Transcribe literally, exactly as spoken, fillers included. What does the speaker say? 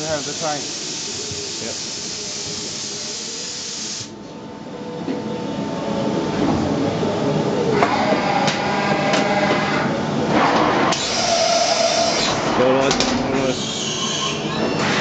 have the tank. Yep. All right, all right.